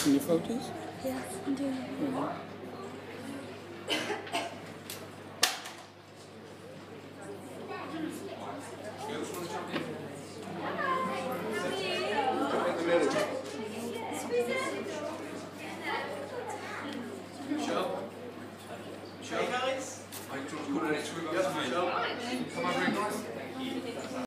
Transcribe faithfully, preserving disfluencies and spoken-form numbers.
taking your photos? Yes, I'm doing it. Mm-hmm. In the middle.